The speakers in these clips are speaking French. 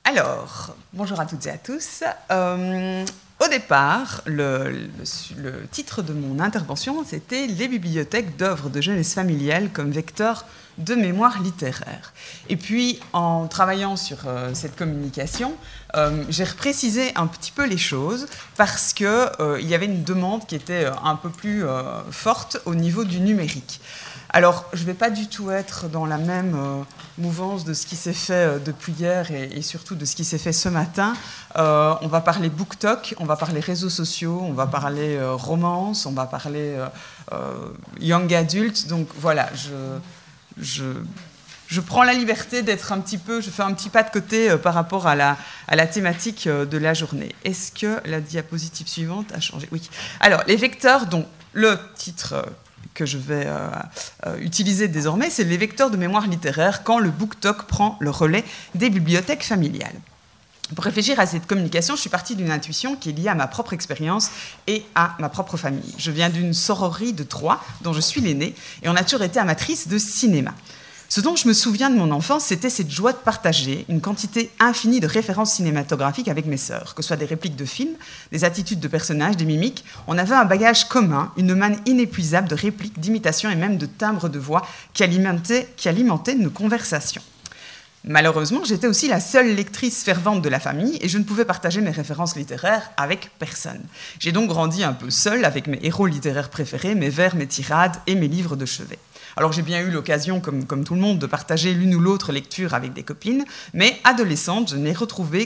Alors, bonjour à toutes et à tous. Au départ, le titre de mon intervention, c'était « Les bibliothèques d'œuvres de jeunesse familiale comme vecteur de mémoire littéraire ». Et puis, en travaillant sur cette communication, j'ai reprécisé un petit peu les choses parce qu'il y avait une demande qui était un peu plus forte au niveau du numérique. Alors, je ne vais pas du tout être dans la même mouvance de ce qui s'est fait depuis hier et surtout de ce qui s'est fait ce matin. On va parler BookTok, on va parler réseaux sociaux, on va parler romance, on va parler young adult. Donc voilà, je prends la liberté d'être un petit peu, je fais un petit pas de côté par rapport à la thématique de la journée. Est-ce que la diapositive suivante a changé? Oui. Alors, les vecteurs dont le titre que je vais utiliser désormais, c'est les vecteurs de mémoire littéraire quand le BookTok prend le relais des bibliothèques familiales. Pour réfléchir à cette communication, je suis partie d'une intuition qui est liée à ma propre expérience et à ma propre famille. Je viens d'une sororie de 3, dont je suis l'aînée, et on a toujours été amatrice de cinéma. Ce dont je me souviens de mon enfance, c'était cette joie de partager une quantité infinie de références cinématographiques avec mes sœurs, que ce soit des répliques de films, des attitudes de personnages, des mimiques. On avait un bagage commun, une manne inépuisable de répliques, d'imitations et même de timbres de voix qui alimentaient nos conversations. Malheureusement, j'étais aussi la seule lectrice fervente de la famille et je ne pouvais partager mes références littéraires avec personne. J'ai donc grandi un peu seule avec mes héros littéraires préférés, mes vers, mes tirades et mes livres de chevet. Alors j'ai bien eu l'occasion, comme tout le monde, de partager l'une ou l'autre lecture avec des copines, mais adolescente, je n'ai retrouvé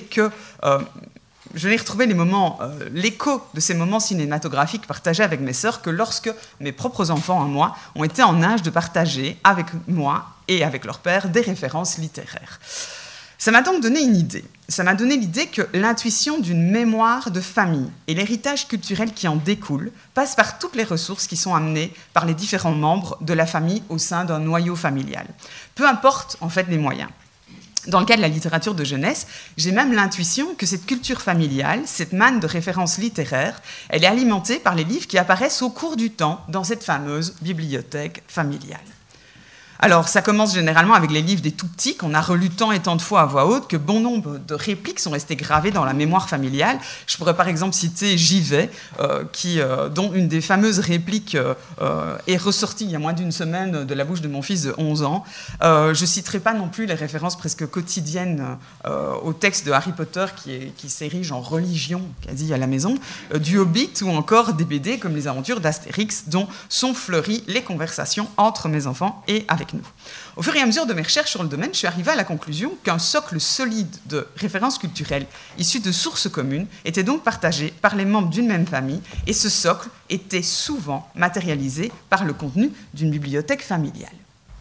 les moments, l'écho de ces moments cinématographiques partagés avec mes sœurs que lorsque mes propres enfants à moi ont été en âge de partager avec moi et avec leur père des références littéraires. Ça m'a donc donné une idée. Ça m'a donné l'idée que l'intuition d'une mémoire de famille et l'héritage culturel qui en découle passe par toutes les ressources qui sont amenées par les différents membres de la famille au sein d'un noyau familial. Peu importe en fait les moyens. Dans le cas de la littérature de jeunesse, j'ai même l'intuition que cette culture familiale, cette manne de références littéraires, elle est alimentée par les livres qui apparaissent au cours du temps dans cette fameuse bibliothèque familiale. Alors, ça commence généralement avec les livres des tout-petits qu'on a relus tant et tant de fois à voix haute que bon nombre de répliques sont restées gravées dans la mémoire familiale. Je pourrais par exemple citer J'y vais, dont une des fameuses répliques est ressortie il y a moins d'une semaine de la bouche de mon fils de 11 ans. Je ne citerai pas non plus les références presque quotidiennes au texte de Harry Potter qui s'érige en religion quasi à la maison, du Hobbit ou encore des BD comme les aventures d'Astérix dont sont fleuries les conversations entre mes enfants et avec nous. Au fur et à mesure de mes recherches sur le domaine, je suis arrivée à la conclusion qu'un socle solide de références culturelles issues de sources communes était donc partagé par les membres d'une même famille et ce socle était souvent matérialisé par le contenu d'une bibliothèque familiale.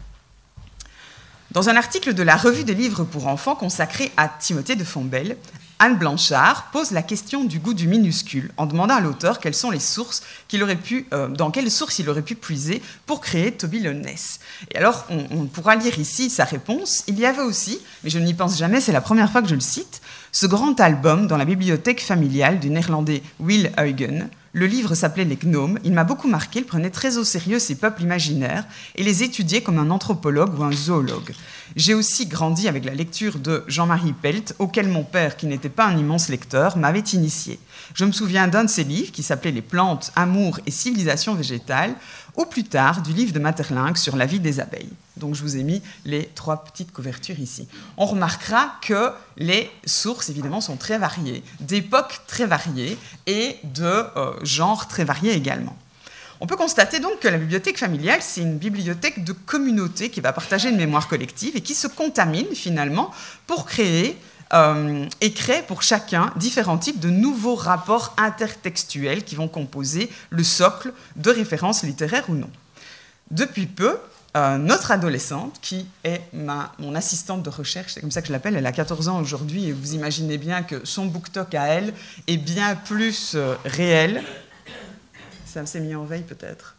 Dans un article de la Revue des livres pour enfants consacré à Timothée de Fontbelle, Anne Blanchard pose la question du goût du minuscule en demandant à l'auteur quelles sont les sources dans quelles sources il aurait pu puiser pour créer Toby le Ness. Et alors, on pourra lire ici sa réponse. Il y avait aussi, mais je n'y pense jamais, c'est la première fois que je le cite, ce grand album dans la bibliothèque familiale du néerlandais Will Huygen. Le livre s'appelait Les Gnomes. Il m'a beaucoup marqué. Il prenait très au sérieux ces peuples imaginaires et les étudiait comme un anthropologue ou un zoologue. J'ai aussi grandi avec la lecture de Jean-Marie Pelt, auquel mon père, qui n'était pas un immense lecteur, m'avait initié. Je me souviens d'un de ses livres qui s'appelait Les plantes, amour et civilisation végétale, ou plus tard du livre de Maeterlinck sur la vie des abeilles. Donc je vous ai mis les 3 petites couvertures ici. On remarquera que les sources, évidemment, sont très variées, d'époques très variées et de genres très variés également. On peut constater donc que la bibliothèque familiale, c'est une bibliothèque de communauté qui va partager une mémoire collective et qui se contamine finalement pour créer et crée pour chacun différents types de nouveaux rapports intertextuels qui vont composer le socle de références littéraires ou non. Depuis peu, notre adolescente, qui est mon assistante de recherche, c'est comme ça que je l'appelle, elle a 14 ans aujourd'hui, et vous imaginez bien que son BookTok à elle est bien plus réel. Ça s'est mis en veille peut-être.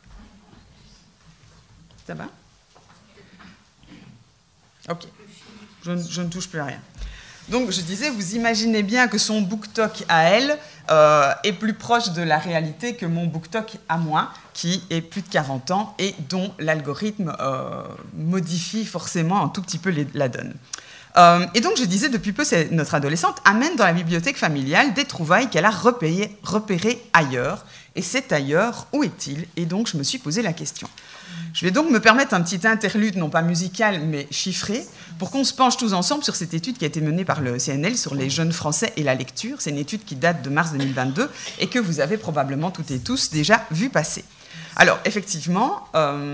Ça va? Ok. Je ne touche plus à rien. Donc je disais, vous imaginez bien que son BookTok à elle est plus proche de la réalité que mon BookTok à moi, qui est plus de 40 ans et dont l'algorithme modifie forcément un tout petit peu la donne. Et donc, je disais, depuis peu, notre adolescente amène dans la bibliothèque familiale des trouvailles qu'elle a repérées ailleurs. Et cet ailleurs, où est-il? Et donc, je me suis posé la question. Je vais donc me permettre un petit interlude, non pas musical, mais chiffré, pour qu'on se penche tous ensemble sur cette étude qui a été menée par le CNL sur les jeunes Français et la lecture. C'est une étude qui date de mars 2022 et que vous avez probablement toutes et tous déjà vu passer. Alors, effectivement,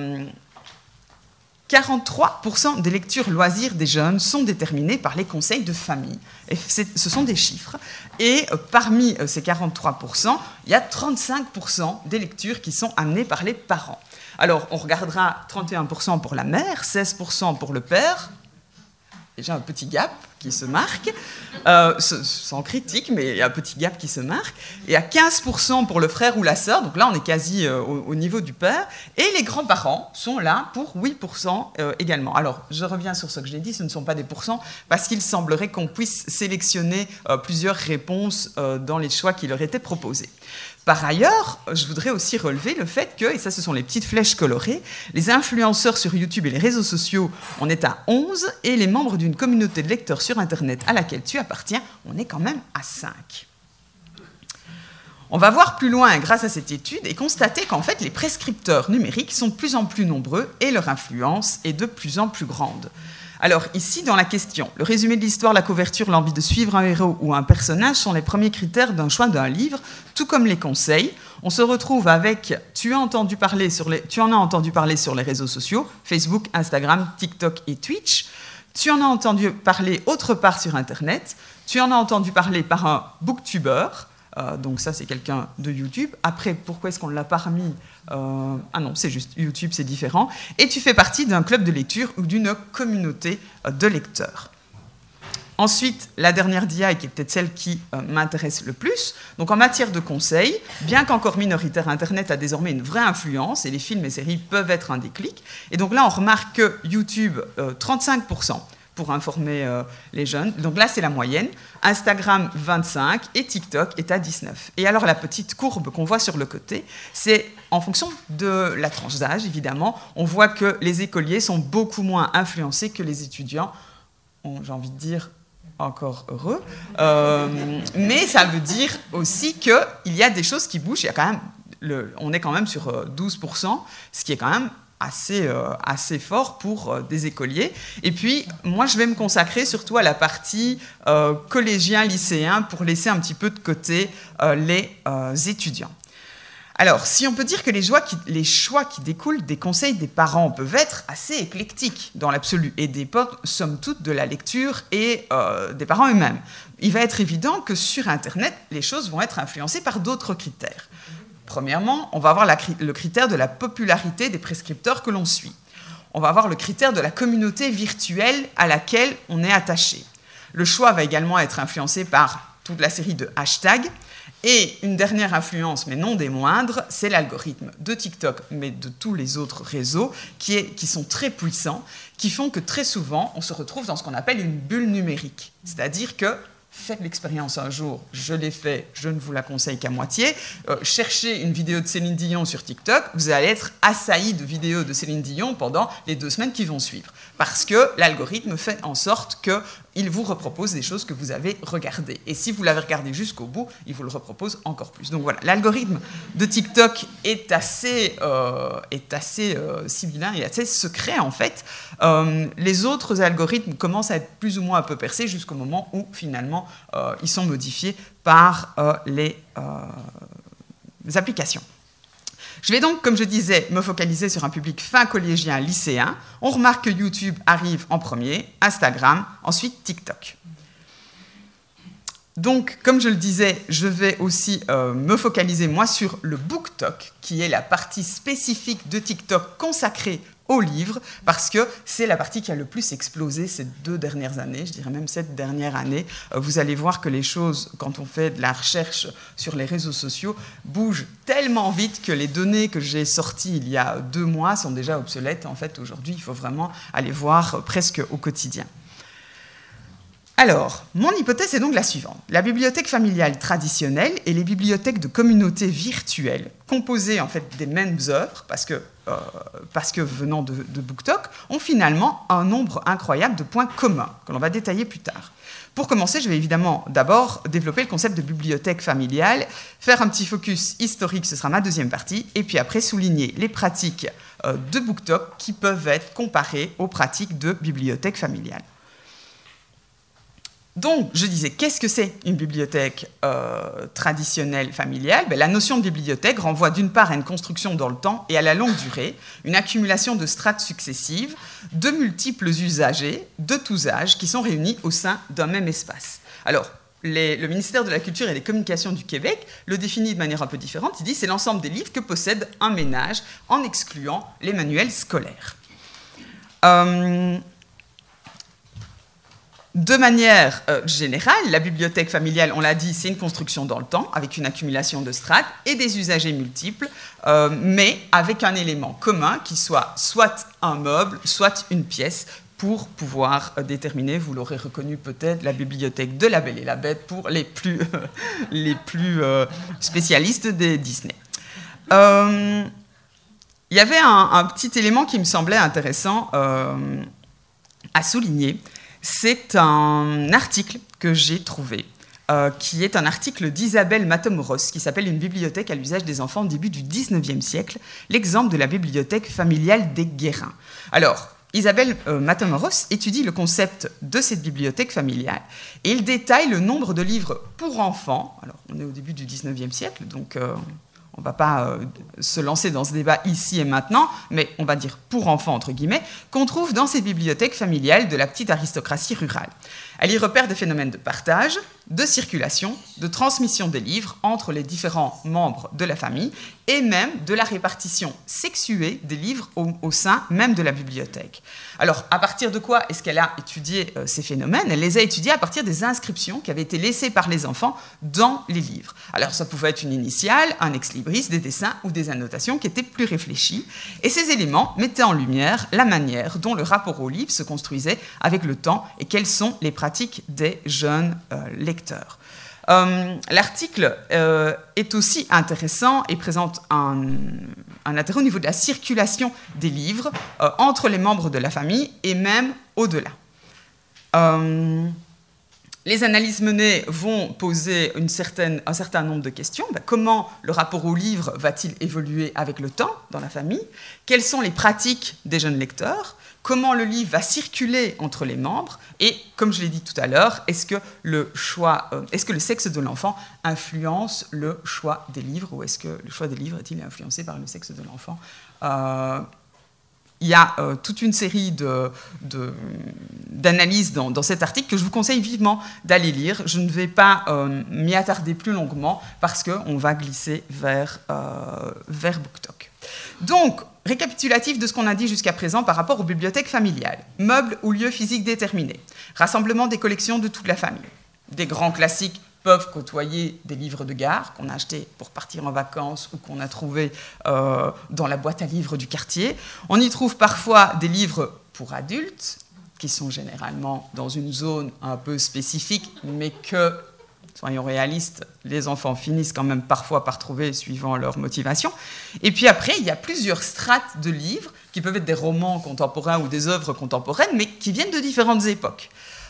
43% des lectures loisirs des jeunes sont déterminées par les conseils de famille. Et ce sont des chiffres. Et parmi ces 43%, il y a 35% des lectures qui sont amenées par les parents. Alors, on regardera 31% pour la mère, 16% pour le père. Déjà un petit gap qui se marque, sans critique, mais il y a un petit gap qui se marque. Et à 15% pour le frère ou la sœur, donc là on est quasi au niveau du père. Et les grands-parents sont là pour 8% également. Alors, je reviens sur ce que j'ai dit, ce ne sont pas des pourcents, parce qu'il semblerait qu'on puisse sélectionner plusieurs réponses dans les choix qui leur étaient proposés. Par ailleurs, je voudrais aussi relever le fait que, et ça ce sont les petites flèches colorées, les influenceurs sur YouTube et les réseaux sociaux, on est à 11, et les membres d'une communauté de lecteurs sur Internet à laquelle tu appartiens, on est quand même à 5. On va voir plus loin grâce à cette étude et constater qu'en fait les prescripteurs numériques sont de plus en plus nombreux et leur influence est de plus en plus grande. Alors ici, dans la question, le résumé de l'histoire, la couverture, l'envie de suivre un héros ou un personnage sont les premiers critères d'un choix d'un livre, tout comme les conseils. On se retrouve avec « tu en as entendu parler sur les réseaux sociaux, Facebook, Instagram, TikTok et Twitch. Tu en as entendu parler autre part sur Internet. Tu en as entendu parler par un booktuber. » Donc ça, c'est quelqu'un de YouTube. Après, pourquoi est-ce qu'on ne l'a pas remis ah non, c'est juste YouTube, c'est différent. Et tu fais partie d'un club de lecture ou d'une communauté de lecteurs. Ensuite, la dernière dia, et qui est peut-être celle qui m'intéresse le plus. Donc en matière de conseils, bien qu'encore minoritaire, Internet a désormais une vraie influence et les films et séries peuvent être un déclic. Et donc là, on remarque que YouTube, 35%. Pour informer les jeunes. Donc là, c'est la moyenne. Instagram, 25 et TikTok est à 19. Et alors, la petite courbe qu'on voit sur le côté, c'est en fonction de la tranche d'âge, évidemment. On voit que les écoliers sont beaucoup moins influencés que les étudiants. J'ai envie de dire encore heureux. Mais ça veut dire aussi qu'il y a des choses qui bougent. Il y a quand même on est quand même sur 12%, ce qui est quand même assez fort pour des écoliers. Et puis, moi, je vais me consacrer surtout à la partie collégien, lycéen, pour laisser un petit peu de côté les étudiants. Alors, si on peut dire que les choix qui découlent des conseils des parents peuvent être assez éclectiques dans l'absolu, et dépendent, somme toute, de la lecture et des parents eux-mêmes, il va être évident que sur Internet, les choses vont être influencées par d'autres critères. Premièrement, on va avoir le critère de la popularité des prescripteurs que l'on suit. On va avoir le critère de la communauté virtuelle à laquelle on est attaché. Le choix va également être influencé par toute la série de hashtags. Et une dernière influence, mais non des moindres, c'est l'algorithme de TikTok, mais de tous les autres réseaux qui sont très puissants, qui font que très souvent, on se retrouve dans ce qu'on appelle une bulle numérique. C'est-à-dire que faites l'expérience un jour, je l'ai fait, je ne vous la conseille qu'à moitié. Cherchez une vidéo de Céline Dion sur TikTok, vous allez être assailli de vidéos de Céline Dion pendant les 2 semaines qui vont suivre. Parce que l'algorithme fait en sorte qu'il vous repropose des choses que vous avez regardées. Et si vous l'avez regardé jusqu'au bout, il vous le repropose encore plus. Donc voilà, l'algorithme de TikTok est assez sibyllin et assez secret en fait. Les autres algorithmes commencent à être plus ou moins un peu percés jusqu'au moment où finalement ils sont modifiés par les applications. Je vais donc, comme je disais, me focaliser sur un public fin collégien, lycéen. On remarque que YouTube arrive en premier, Instagram, ensuite TikTok. Donc, comme je le disais, je vais aussi me focaliser, moi, sur le BookTok, qui est la partie spécifique de TikTok consacrée aux livres, parce que c'est la partie qui a le plus explosé ces 2 dernières années, je dirais même cette dernière année. Vous allez voir que les choses, quand on fait de la recherche sur les réseaux sociaux, bougent tellement vite que les données que j'ai sorties il y a 2 mois sont déjà obsolètes. En fait, aujourd'hui, il faut vraiment aller voir presque au quotidien. Alors, mon hypothèse est donc la suivante. La bibliothèque familiale traditionnelle et les bibliothèques de communautés virtuelles, composées en fait des mêmes œuvres, parce que venant de BookTok, ont finalement un nombre incroyable de points communs, que l'on va détailler plus tard. Pour commencer, je vais évidemment d'abord développer le concept de bibliothèque familiale, faire un petit focus historique, ce sera ma deuxième partie, et puis après souligner les pratiques de BookTok qui peuvent être comparées aux pratiques de bibliothèque familiale. Donc, je disais, qu'est-ce que c'est une bibliothèque traditionnelle familiale? La notion de bibliothèque renvoie d'une part à une construction dans le temps et à la longue durée, une accumulation de strates successives, de multiples usagers, de tous âges, qui sont réunis au sein d'un même espace. Alors, le ministère de la Culture et des Communications du Québec le définit de manière un peu différente. Il dit que c'est l'ensemble des livres que possède un ménage, en excluant les manuels scolaires. De manière générale, la bibliothèque familiale, on l'a dit, c'est une construction dans le temps, avec une accumulation de strates et des usagers multiples, mais avec un élément commun qui soit un meuble, soit une pièce, pour pouvoir déterminer, vous l'aurez reconnu peut-être, la bibliothèque de La Belle et la Bête pour les plus spécialistes des Disney. Il y avait un petit élément qui me semblait intéressant à souligner. C'est un article que j'ai trouvé, qui est un article d'Isabelle Matamoros, qui s'appelle « Une bibliothèque à l'usage des enfants au début du XIXe siècle, l'exemple de la bibliothèque familiale des Guérins ». Alors, Isabelle Matamoros étudie le concept de cette bibliothèque familiale et il détaille le nombre de livres pour enfants. Alors, on est au début du XIXe siècle, donc on ne va pas se lancer dans ce débat ici et maintenant, mais on va dire pour enfants, entre guillemets, qu'on trouve dans ces bibliothèques familiales de la petite aristocratie rurale. Elle y repère des phénomènes de partage, de circulation, de transmission des livres entre les différents membres de la famille et même de la répartition sexuée des livres au sein même de la bibliothèque. Alors, à partir de quoi est-ce qu'elle a étudié ces phénomènes? Elle les a étudiés à partir des inscriptions qui avaient été laissées par les enfants dans les livres. Alors, ça pouvait être une initiale, un ex-libris, des dessins ou des annotations qui étaient plus réfléchies. Et ces éléments mettaient en lumière la manière dont le rapport au livre se construisait avec le temps et quelles sont les pratiques des jeunes lecteurs. L'article est aussi intéressant et présente un intérêt au niveau de la circulation des livres entre les membres de la famille et même au-delà. Les analyses menées vont poser un certain nombre de questions. Comment le rapport au livre va-t-il évoluer avec le temps dans la famille? Quelles sont les pratiques des jeunes lecteurs? Comment le livre va circuler entre les membres? Et, comme je l'ai dit tout à l'heure, est-ce que le sexe de l'enfant influence le choix des livres, ou est-ce que le choix des livres est-il influencé par le sexe de l'enfant? Il y a toute une série d'analyses dans cet article que je vous conseille vivement d'aller lire. Je ne vais pas m'y attarder plus longuement parce qu'on va glisser vers BookTok. Donc, récapitulatif de ce qu'on a dit jusqu'à présent par rapport aux bibliothèques familiales. Meubles ou lieux physiques déterminés. Rassemblement des collections de toute la famille. Des grands classiques peuvent côtoyer des livres de gare qu'on a achetés pour partir en vacances ou qu'on a trouvés dans la boîte à livres du quartier. On y trouve parfois des livres pour adultes, qui sont généralement dans une zone un peu spécifique, mais que, soyons réalistes, les enfants finissent quand même parfois par trouver suivant leur motivation. Et puis après, il y a plusieurs strates de livres, qui peuvent être des romans contemporains ou des œuvres contemporaines, mais qui viennent de différentes époques.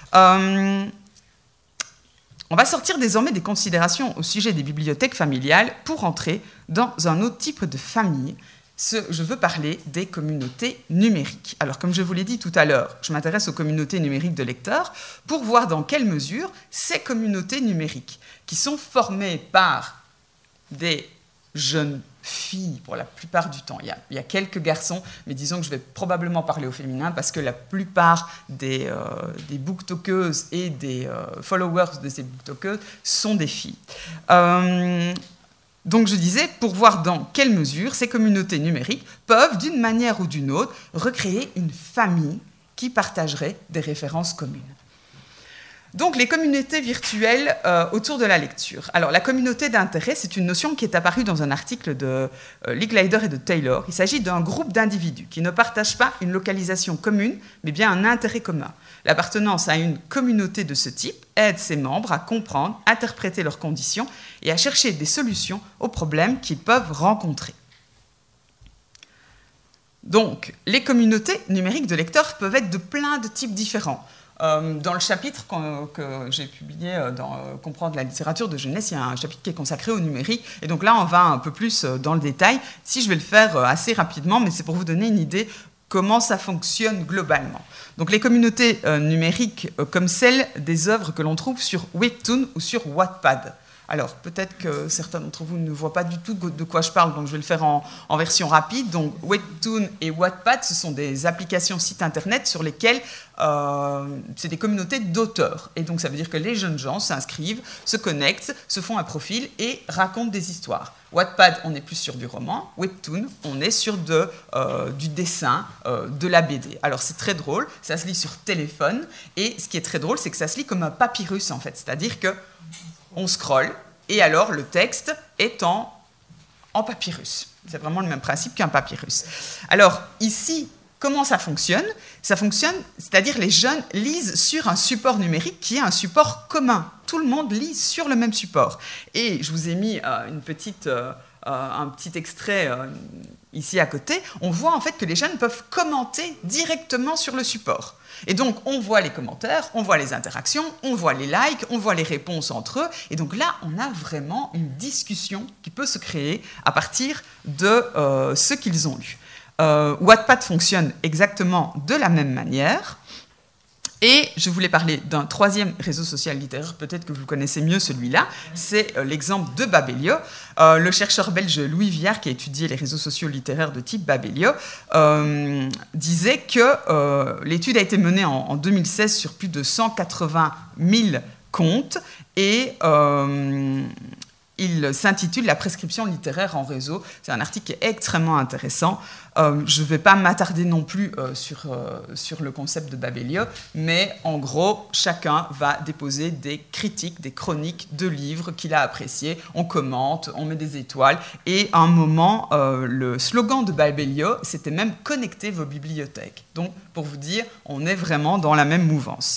On va sortir désormais des considérations au sujet des bibliothèques familiales pour entrer dans un autre type de famille. Je veux parler des communautés numériques. Alors, comme je vous l'ai dit tout à l'heure, je m'intéresse aux communautés numériques de lecteurs pour voir dans quelle mesure ces communautés numériques, qui sont formées par des jeunes filles pour la plupart du temps. Il y a quelques garçons, mais disons que je vais probablement parler au féminin parce que la plupart des booktokeuses et des followers de ces booktokeuses sont des filles. Donc je disais, pour voir dans quelle mesure ces communautés numériques peuvent, d'une manière ou d'une autre, recréer une famille qui partagerait des références communes. Donc, les communautés virtuelles autour de la lecture. Alors, la communauté d'intérêt, c'est une notion qui est apparue dans un article de Licklider et de Taylor. Il s'agit d'un groupe d'individus qui ne partagent pas une localisation commune, mais bien un intérêt commun. L'appartenance à une communauté de ce type aide ses membres à comprendre, interpréter leurs conditions et à chercher des solutions aux problèmes qu'ils peuvent rencontrer. Donc, les communautés numériques de lecteurs peuvent être de plein de types différents. Dans le chapitre que j'ai publié dans Comprendre la littérature de jeunesse, il y a un chapitre qui est consacré au numérique. Et donc là, on va un peu plus dans le détail. Si je vais le faire assez rapidement, mais c'est pour vous donner une idée comment ça fonctionne globalement. Donc les communautés numériques comme celles des œuvres que l'on trouve sur Webtoon ou sur Wattpad. Alors, peut-être que certains d'entre vous ne voient pas du tout de quoi je parle, donc je vais le faire en version rapide. Donc, Webtoon et Wattpad, ce sont des applications sites internet sur lesquelles c'est des communautés d'auteurs. Et donc, ça veut dire que les jeunes gens s'inscrivent, se connectent, se font un profil et racontent des histoires. Wattpad, on est plus sur du roman. Webtoon, on est sur du dessin, de la BD. Alors, c'est très drôle, ça se lit sur téléphone. Et ce qui est très drôle, c'est que ça se lit comme un papyrus, en fait. C'est-à-dire que on scrolle, et alors le texte est en papyrus. C'est vraiment le même principe qu'un papyrus. Alors, ici, comment ça fonctionne? Ça fonctionne, c'est-à-dire les jeunes lisent sur un support numérique qui est un support commun. Tout le monde lit sur le même support. Et je vous ai mis un petit extrait ici à côté. On voit en fait que les jeunes peuvent commenter directement sur le support. Et donc, on voit les commentaires, on voit les interactions, on voit les likes, on voit les réponses entre eux. Et donc là, on a vraiment une discussion qui peut se créer à partir de ce qu'ils ont lu. Wattpad fonctionne exactement de la même manière. Et je voulais parler d'un troisième réseau social littéraire, peut-être que vous connaissez mieux celui-là, c'est l'exemple de Babelio. Le chercheur belge Louis Viard, qui a étudié les réseaux sociaux littéraires de type Babelio, disait que l'étude a été menée en 2016 sur plus de 180 000 comptes et il s'intitule « La prescription littéraire en réseau ». C'est un article qui est extrêmement intéressant. Je ne vais pas m'attarder non plus sur le concept de Babelio, mais en gros, chacun va déposer des critiques, des chroniques de livres qu'il a appréciés. On commente, on met des étoiles. Et à un moment, le slogan de Babelio, c'était même « Connectez vos bibliothèques ». Donc, pour vous dire, on est vraiment dans la même mouvance.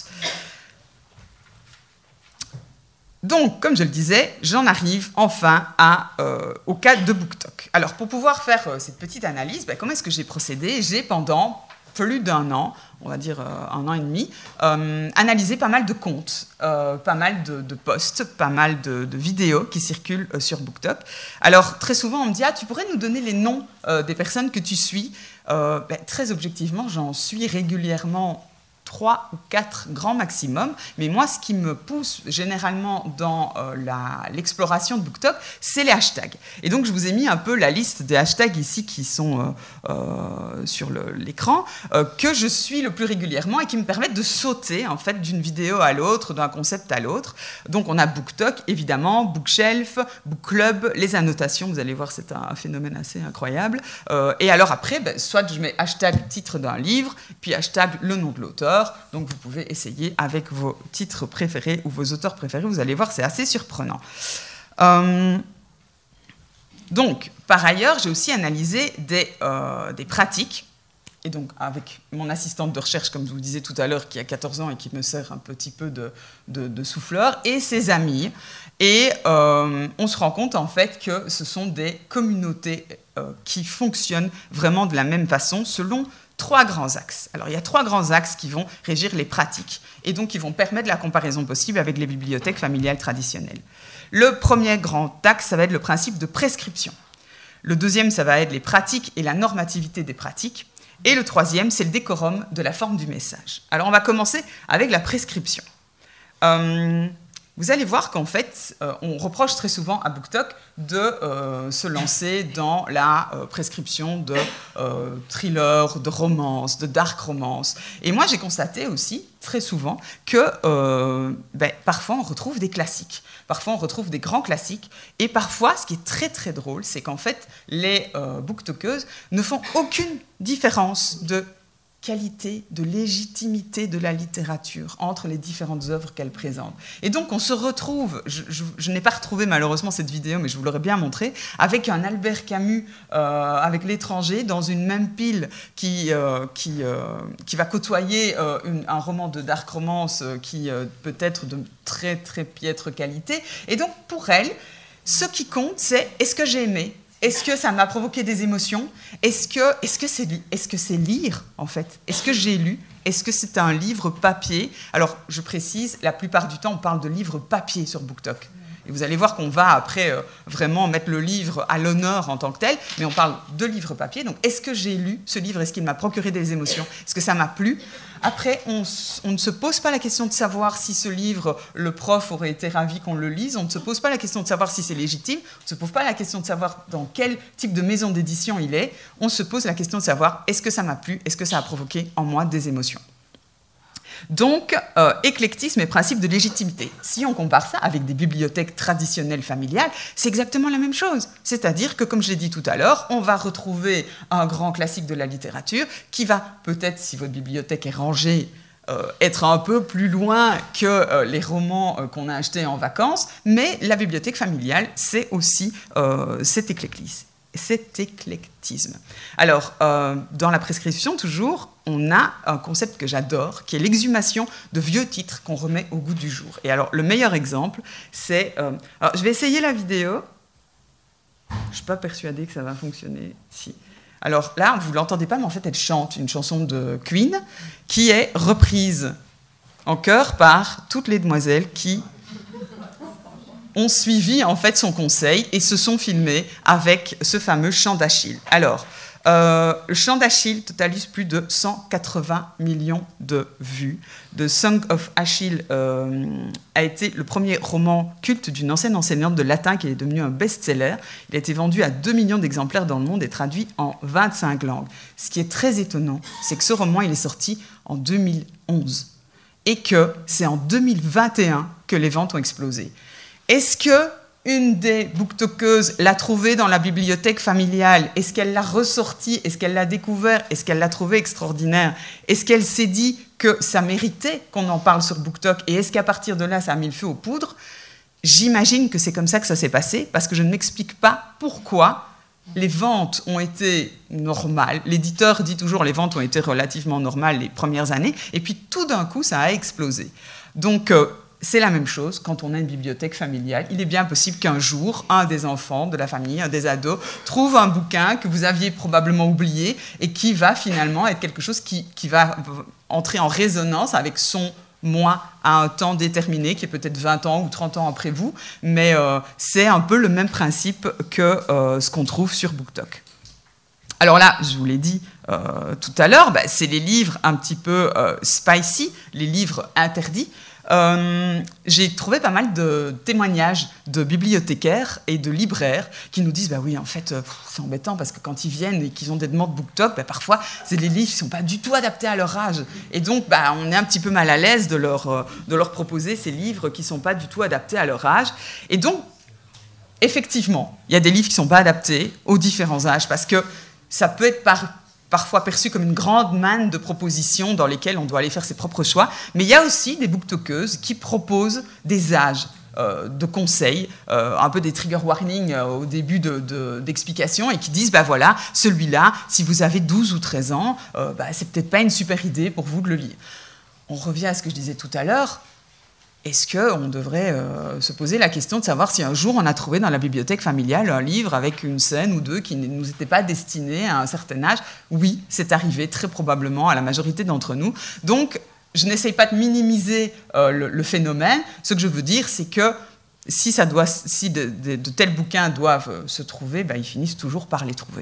Donc, comme je le disais, j'en arrive enfin au cas de BookTok. Alors, pour pouvoir faire cette petite analyse, comment est-ce que j'ai procédé? J'ai, pendant plus d'un an, on va dire 1 an et demi, analysé pas mal de comptes, pas mal de posts, pas mal de vidéos qui circulent sur BookTok. Alors, très souvent, on me dit « Ah, tu pourrais nous donner les noms des personnes que tu suis ?» Très objectivement, j'en suis régulièrement 3 ou 4 grands maximum, mais moi, ce qui me pousse généralement dans l'exploration de BookTok, c'est les hashtags. Et donc, je vous ai mis un peu la liste des hashtags ici qui sont sur l'écran, que je suis le plus régulièrement et qui me permettent de sauter en fait d'une vidéo à l'autre, d'un concept à l'autre. Donc, on a BookTok, évidemment, Bookshelf, BookClub, les annotations, vous allez voir, c'est un phénomène assez incroyable. Et alors après, soit je mets hashtag titre d'un livre, puis hashtag le nom de l'auteur. Donc, vous pouvez essayer avec vos titres préférés ou vos auteurs préférés. Vous allez voir, c'est assez surprenant. Donc, par ailleurs, j'ai aussi analysé des pratiques. Et donc, avec mon assistante de recherche, comme je vous le disais tout à l'heure, qui a 14 ans et qui me sert un petit peu de souffleur, et ses amis. Et on se rend compte, en fait, que ce sont des communautés qui fonctionnent vraiment de la même façon, selon 3 grands axes. Alors, il y a 3 grands axes qui vont régir les pratiques et donc qui vont permettre la comparaison possible avec les bibliothèques familiales traditionnelles. Le premier grand axe, ça va être le principe de prescription. Le deuxième, ça va être les pratiques et la normativité des pratiques. Et le troisième, c'est le décorum de la forme du message. Alors, on va commencer avec la prescription. Vous allez voir qu'en fait, on reproche très souvent à BookTok de se lancer dans la prescription de thrillers, de romances, de dark romance. Et moi, j'ai constaté aussi, très souvent, que parfois, on retrouve des classiques. Parfois, on retrouve des grands classiques. Et parfois, ce qui est très, très drôle, c'est qu'en fait, les booktokeuses ne font aucune différence de qualité, de légitimité de la littérature entre les différentes œuvres qu'elle présente. Et donc on se retrouve, je n'ai pas retrouvé malheureusement cette vidéo, mais je vous l'aurais bien montré, avec un Albert Camus, avec L'étranger, dans une même pile qui va côtoyer un roman de dark romance qui peut être de très très piètre qualité. Et donc pour elle, ce qui compte, c'est est-ce que j'ai aimé ? Est-ce que ça m'a provoqué des émotions ? Est-ce que c'est lire, en fait ? Est-ce que j'ai lu ? Est-ce que c'est un livre papier ? Alors, je précise, la plupart du temps, on parle de livres papier sur BookTok. Et vous allez voir qu'on va après vraiment mettre le livre à l'honneur en tant que tel, mais on parle de livres papier. Donc, est-ce que j'ai lu ce livre ? Est-ce qu'il m'a procuré des émotions ? Est-ce que ça m'a plu ? Après, on ne se pose pas la question de savoir si ce livre, le prof aurait été ravi qu'on le lise. On ne se pose pas la question de savoir si c'est légitime. On ne se pose pas la question de savoir dans quel type de maison d'édition il est. On se pose la question de savoir est-ce que ça m'a plu ? Est-ce que ça a provoqué en moi des émotions ? Donc, éclectisme et principe de légitimité. Si on compare ça avec des bibliothèques traditionnelles familiales, c'est exactement la même chose. C'est-à-dire que, comme je l'ai dit tout à l'heure, on va retrouver un grand classique de la littérature qui va peut-être, si votre bibliothèque est rangée, être un peu plus loin que les romans qu'on a achetés en vacances, mais la bibliothèque familiale, c'est aussi cet éclectisme. Alors, dans la prescription, toujours, on a un concept que j'adore, qui est l'exhumation de vieux titres qu'on remet au goût du jour. Et alors, le meilleur exemple, c'est... alors, je vais essayer la vidéo. Je ne suis pas persuadée que ça va fonctionner. Si. Alors là, vous ne l'entendez pas, mais en fait, elle chante une chanson de Queen qui est reprise en chœur par toutes les demoiselles qui ont suivi en fait son conseil et se sont filmées avec ce fameux chant d'Achille. Alors, le chant d'Achille totalise plus de 180 millions de vues. The Song of Achille a été le premier roman culte d'une ancienne enseignante de latin qui est devenu un best-seller. Il a été vendu à 2 millions d'exemplaires dans le monde et traduit en 25 langues. Ce qui est très étonnant, c'est que ce roman il est sorti en 2011 et que c'est en 2021 que les ventes ont explosé. Est-ce que une des booktokeuses l'a trouvé dans la bibliothèque familiale? Est-ce qu'elle l'a ressorti? Est-ce qu'elle l'a découvert? Est-ce qu'elle l'a trouvé extraordinaire? Est-ce qu'elle s'est dit que ça méritait qu'on en parle sur BookTok? Et est-ce qu'à partir de là, ça a mis le feu aux poudres? J'imagine que c'est comme ça que ça s'est passé, parce que je ne m'explique pas pourquoi les ventes ont été normales. L'éditeur dit toujours que les ventes ont été relativement normales les premières années, et puis tout d'un coup, ça a explosé. Donc, c'est la même chose quand on a une bibliothèque familiale. Il est bien possible qu'un jour, un des enfants de la famille, un des ados, trouve un bouquin que vous aviez probablement oublié et qui va finalement être quelque chose qui va entrer en résonance avec son moi à un temps déterminé, qui est peut-être 20 ans ou 30 ans après vous, mais c'est un peu le même principe que ce qu'on trouve sur BookTok. Alors là, je vous l'ai dit tout à l'heure, c'est les livres un petit peu spicy, les livres interdits. J'ai trouvé pas mal de témoignages de bibliothécaires et de libraires qui nous disent oui, en fait, c'est embêtant parce que quand ils viennent et qu'ils ont des demandes BookTok, parfois, c'est des livres qui ne sont pas du tout adaptés à leur âge. Et donc, on est un petit peu mal à l'aise de leur proposer ces livres qui ne sont pas du tout adaptés à leur âge. Et donc, effectivement, il y a des livres qui ne sont pas adaptés aux différents âges parce que ça peut être parfois perçu comme une grande manne de propositions dans lesquelles on doit aller faire ses propres choix. Mais il y a aussi des booktokeuses qui proposent des âges de conseils, un peu des trigger warnings au début d'explications, et qui disent, voilà, celui-là, si vous avez 12 ou 13 ans, c'est peut-être pas une super idée pour vous de le lire. On revient à ce que je disais tout à l'heure. Est-ce qu'on devrait se poser la question de savoir si un jour on a trouvé dans la bibliothèque familiale un livre avec une scène ou deux qui ne nous était pas destinée à un certain âge? Oui, c'est arrivé très probablement à la majorité d'entre nous. Donc, je n'essaye pas de minimiser le phénomène. Ce que je veux dire, c'est que si de tels bouquins doivent se trouver, ils finissent toujours par les trouver.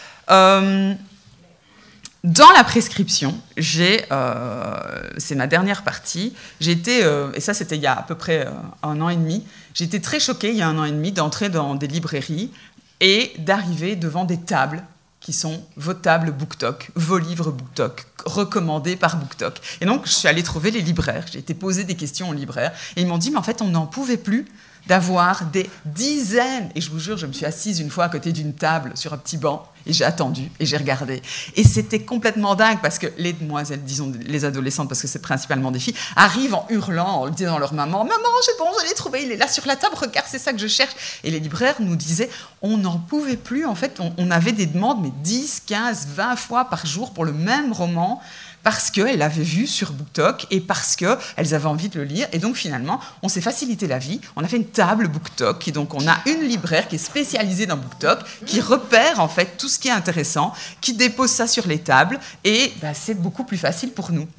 Dans la prescription, c'est ma dernière partie, j'ai été, et ça c'était il y a à peu près 1 an et demi, j'ai été très choquée il y a 1 an et demi d'entrer dans des librairies et d'arriver devant des tables qui sont vos tables BookTok, vos livres BookTok, recommandé par BookTok. Et donc, je suis allée trouver les libraires. J'ai été poser des questions aux libraires. Et ils m'ont dit, mais en fait, on n'en pouvait plus d'avoir des dizaines. Et je vous jure, je me suis assise une fois à côté d'une table sur un petit banc et j'ai attendu et j'ai regardé. Et c'était complètement dingue parce que les demoiselles, disons les adolescentes, parce que c'est principalement des filles, arrivent en hurlant, en le disant à leur maman, « Maman, c'est bon, je l'ai trouvé, il est là sur la table, regarde, c'est ça que je cherche. » Et les libraires nous disaient, on n'en pouvait plus. En fait, on avait des demandes, mais 10, 15, 20 fois par jour pour le même roman, parce qu'elles l'avaient vu sur BookTok et parce qu'elles avaient envie de le lire. Et donc, finalement, on s'est facilité la vie. On a fait une table BookTok. Et donc, on a une libraire qui est spécialisée dans BookTok, qui repère, en fait, tout ce qui est intéressant, qui dépose ça sur les tables. Et c'est beaucoup plus facile pour nous.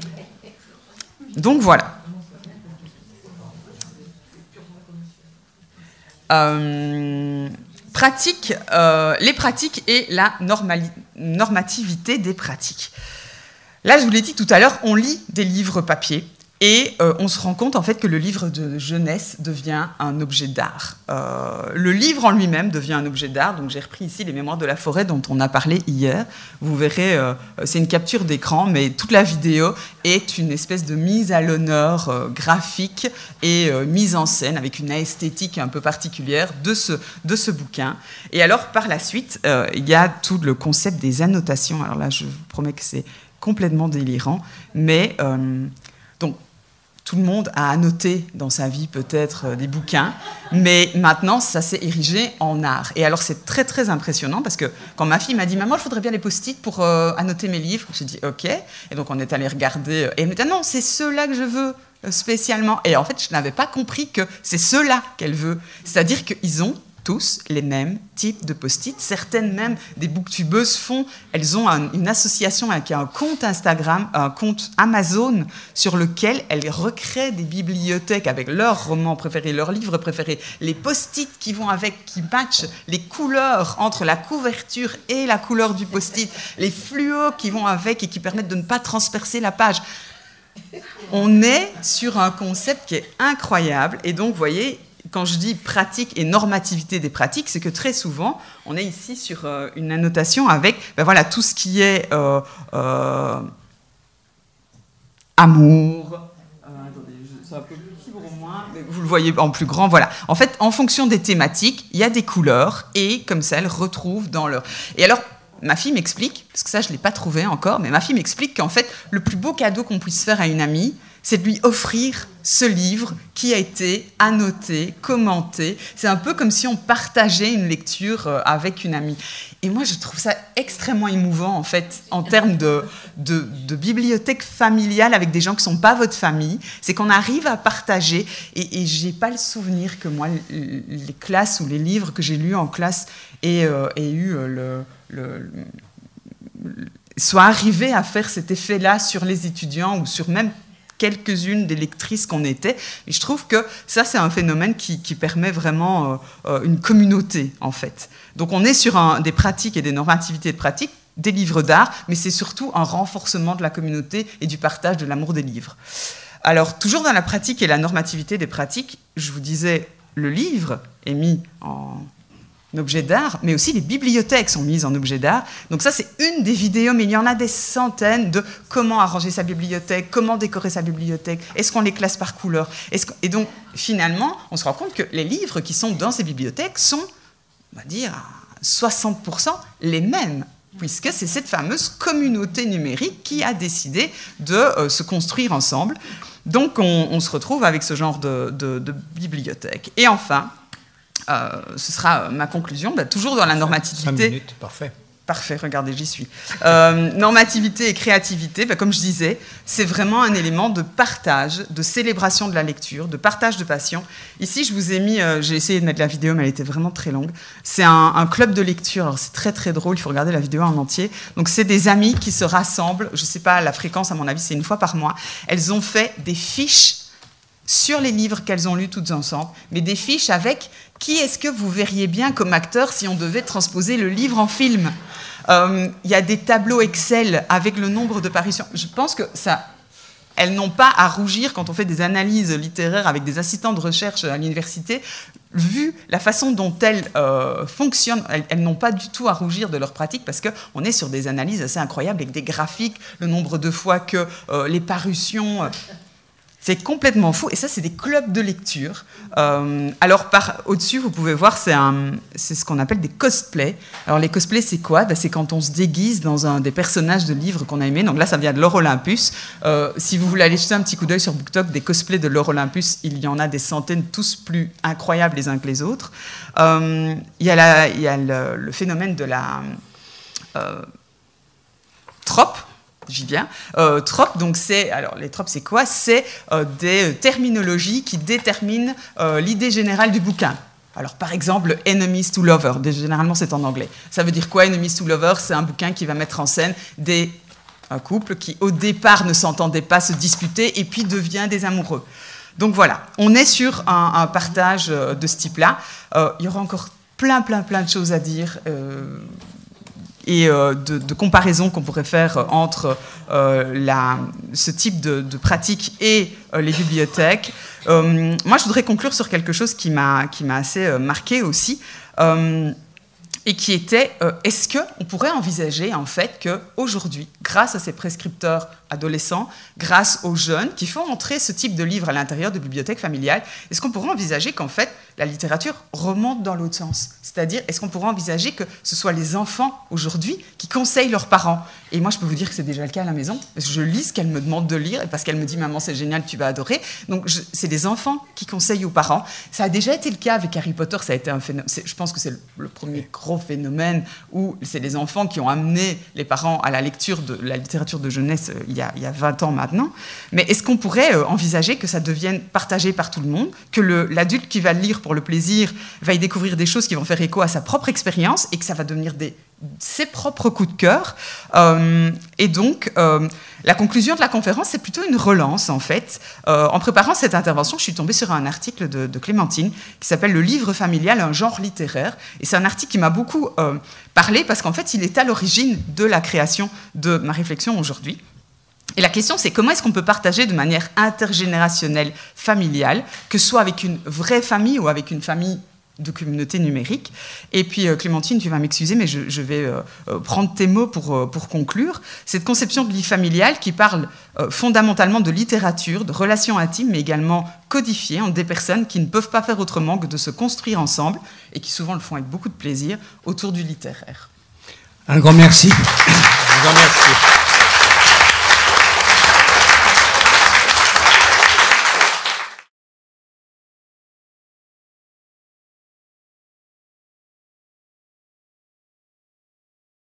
Donc, voilà. Les pratiques et la normativité des pratiques. Là, je vous l'ai dit tout à l'heure, on lit des livres papier et on se rend compte en fait que le livre de jeunesse devient un objet d'art. Le livre en lui-même devient un objet d'art. Donc j'ai repris ici les Mémoires de la forêt dont on a parlé hier. Vous verrez, c'est une capture d'écran, mais toute la vidéo est une espèce de mise à l'honneur graphique et mise en scène avec une esthétique un peu particulière de ce bouquin. Et alors par la suite, il y a tout le concept des annotations. Alors là, je vous promets que c'est complètement délirant, mais donc tout le monde a annoté dans sa vie peut-être des bouquins, mais maintenant ça s'est érigé en art. Et alors c'est très très impressionnant parce que quand ma fille m'a dit « Maman, je voudrais bien les post-it pour annoter mes livres », j'ai dit « Ok », et donc on est allé regarder, et elle m'a dit « Non, c'est ceux-là que je veux spécialement ». Et en fait, je n'avais pas compris que c'est ceux-là qu'elle veut, c'est-à-dire qu'ils ont tous les mêmes types de post-it. Certaines même des booktubeuses elles ont une association avec un compte Instagram, un compte Amazon sur lequel elles recréent des bibliothèques avec leurs romans préférés, leurs livres préférés, les post-it qui vont avec, qui matchent les couleurs entre la couverture et la couleur du post-it, les fluos qui vont avec et qui permettent de ne pas transpercer la page. On est sur un concept qui est incroyable et donc, vous voyez, quand je dis pratique et normativité des pratiques, c'est que très souvent, on est ici sur une annotation avec voilà, tout ce qui est amour. Attendez, c'est un peu plus petit pour moi, mais vous le voyez en plus grand. Voilà. En fait, en fonction des thématiques, il y a des couleurs et comme ça, elles retrouvent dans leur... Et alors, ma fille m'explique, parce que ça, je ne l'ai pas trouvé encore, mais ma fille m'explique qu'en fait, le plus beau cadeau qu'on puisse faire à une amie, c'est de lui offrir ce livre qui a été annoté, commenté. C'est un peu comme si on partageait une lecture avec une amie. Et moi, je trouve ça extrêmement émouvant, en fait, en termes de bibliothèque familiale avec des gens qui ne sont pas votre famille. C'est qu'on arrive à partager. Et je n'ai pas le souvenir que moi, les classes ou les livres que j'ai lus en classe aient eu soient arrivés à faire cet effet-là sur les étudiants ou sur même quelques-unes des lectrices qu'on était. Et je trouve que ça, c'est un phénomène qui permet vraiment une communauté, en fait. Donc, on est sur des pratiques et des normativités de pratiques, des livres d'art, mais c'est surtout un renforcement de la communauté et du partage de l'amour des livres. Alors, toujours dans la pratique et la normativité des pratiques, je vous disais, le livre est mis en objet d'art, mais aussi les bibliothèques sont mises en objet d'art. Donc ça, c'est une des vidéos, mais il y en a des centaines de comment arranger sa bibliothèque, comment décorer sa bibliothèque, est-ce qu'on les classe par couleur. Et donc, finalement, on se rend compte que les livres qui sont dans ces bibliothèques sont, on va dire, à 60% les mêmes, puisque c'est cette fameuse communauté numérique qui a décidé de se construire ensemble. Donc, on se retrouve avec ce genre de bibliothèque. Et enfin, ce sera ma conclusion, toujours dans la normativité. 5 minutes, parfait. Parfait, regardez, j'y suis. Normativité et créativité, comme je disais, c'est vraiment un élément de partage, de célébration de la lecture, de partage de passion. Ici, je vous ai mis, j'ai essayé de mettre la vidéo, mais elle était vraiment très longue. C'est un club de lecture, alors c'est très très drôle, il faut regarder la vidéo en entier. Donc c'est des amis qui se rassemblent, je ne sais pas, la fréquence à mon avis c'est une fois par mois. Elles ont fait des fiches sur les livres qu'elles ont lus toutes ensemble, mais des fiches avec qui est-ce que vous verriez bien comme acteur si on devait transposer le livre en film. Il y a des tableaux Excel avec le nombre de parutions. Je pense que ça... Elles n'ont pas à rougir quand on fait des analyses littéraires avec des assistants de recherche à l'université. vu la façon dont elles fonctionnent, elles n'ont pas du tout à rougir de leur pratique parce qu'on est sur des analyses assez incroyables avec des graphiques, le nombre de fois que les parutions... c'est complètement fou. Et ça, c'est des clubs de lecture. Alors, au-dessus, vous pouvez voir, c'est ce qu'on appelle des cosplays. Alors, les cosplays, c'est quoi? C'est quand on se déguise dans un des personnages de livres qu'on a aimés. Donc là, ça vient de Lore Olympus. Si vous voulez aller jeter un petit coup d'œil sur BookTok, des cosplays de Lore Olympus, il y en a des centaines, tous plus incroyables les uns que les autres. Il y a le phénomène de la trope. J'y viens. Trope, donc les tropes, c'est quoi? C'est des terminologies qui déterminent l'idée générale du bouquin. Alors, par exemple, enemies to lovers, généralement c'est en anglais. Ça veut dire quoi, enemies to lovers? C'est un bouquin qui va mettre en scène un couple qui, au départ, ne s'entendait pas, se disputer, et puis devient des amoureux. Donc voilà, on est sur un partage de ce type-là. Il y aura encore plein de choses à dire. Et de comparaison qu'on pourrait faire entre ce type de pratique et les bibliothèques. Moi, je voudrais conclure sur quelque chose qui m'a assez marqué aussi, et qui était, est-ce qu'on pourrait envisager en fait qu'aujourd'hui, grâce à ces prescripteurs adolescents, grâce aux jeunes qui font entrer ce type de livres à l'intérieur de bibliothèques familiales, est-ce qu'on pourrait envisager qu'en fait, la littérature remonte dans l'autre sens? C'est-à-dire, est-ce qu'on pourrait envisager que ce soit les enfants aujourd'hui qui conseillent leurs parents? Et moi, je peux vous dire que c'est déjà le cas à la maison, parce que je lis ce qu'elle me demande de lire, et parce qu'elle me dit « Maman, c'est génial, tu vas adorer ». Donc, c'est des enfants qui conseillent aux parents. Ça a déjà été le cas avec Harry Potter, ça a été un phénomène. Je pense que c'est le premier gros phénomène où c'est les enfants qui ont amené les parents à la lecture de la littérature de jeunesse il y a 20 ans maintenant. Mais est-ce qu'on pourrait envisager que ça devienne partagé par tout le monde, que l'adulte qui va le lire pour le plaisir va y découvrir des choses qui vont faire écho à sa propre expérience et que ça va devenir ses propres coups de cœur. Et donc, la conclusion de la conférence, c'est plutôt une relance, en fait. En préparant cette intervention, je suis tombée sur un article de Clémentine qui s'appelle « Le livre familial, un genre littéraire ». Et c'est un article qui m'a beaucoup parlé parce qu'en fait, il est à l'origine de la création de ma réflexion aujourd'hui. Et la question, c'est comment est-ce qu'on peut partager de manière intergénérationnelle, familiale, que ce soit avec une vraie famille ou avec une famille de communauté numérique. Et puis, Clémentine, tu vas m'excuser, mais je vais prendre tes mots pour conclure. Cette conception de vie familiale qui parle fondamentalement de littérature, de relations intimes, mais également codifiées entre des personnes qui ne peuvent pas faire autrement que de se construire ensemble et qui souvent le font avec beaucoup de plaisir autour du littéraire. Un grand merci. Un grand merci.